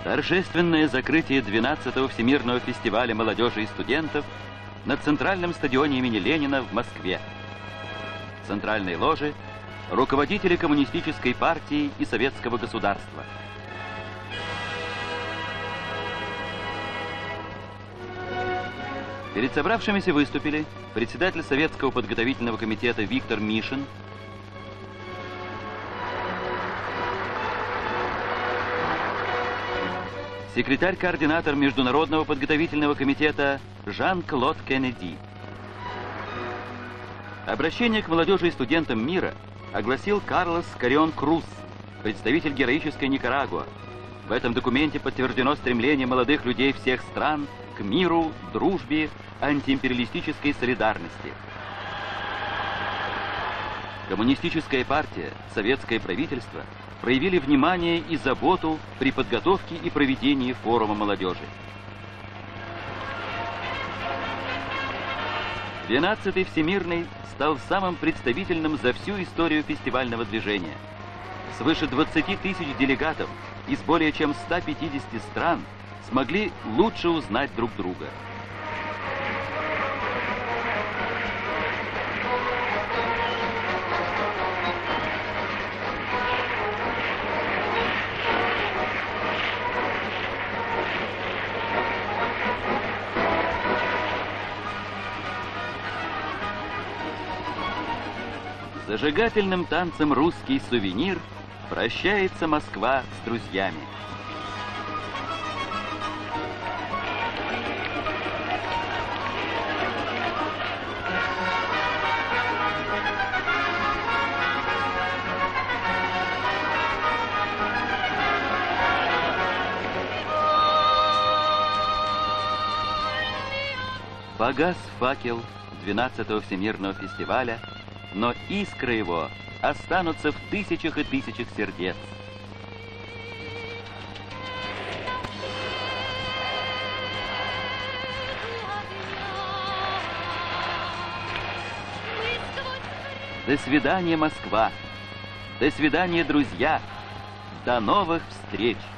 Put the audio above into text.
Торжественное закрытие 12-го Всемирного фестиваля молодежи и студентов на Центральном стадионе имени Ленина в Москве. В центральной ложе руководители Коммунистической партии и Советского государства. Перед собравшимися выступили председатель Советского подготовительного комитета Виктор Мишин, секретарь-координатор Международного подготовительного комитета Жан-Клод Кеннеди. Обращение к молодежи и студентам мира огласил Карлос Каррион Крус, представитель героической Никарагуа. В этом документе подтверждено стремление молодых людей всех стран к миру, дружбе, антиимпериалистической солидарности. Коммунистическая партия, советское правительство проявили внимание и заботу при подготовке и проведении форума молодежи. 12-й Всемирный стал самым представительным за всю историю фестивального движения. Свыше 20 тысяч делегатов из более чем 150 стран смогли лучше узнать друг друга. Зажигательным танцем «Русский сувенир» прощается Москва с друзьями. Погас факел 12-го Всемирного фестиваля, но искры его останутся в тысячах и тысячах сердец. До свидания, Москва! До свидания, друзья! До новых встреч!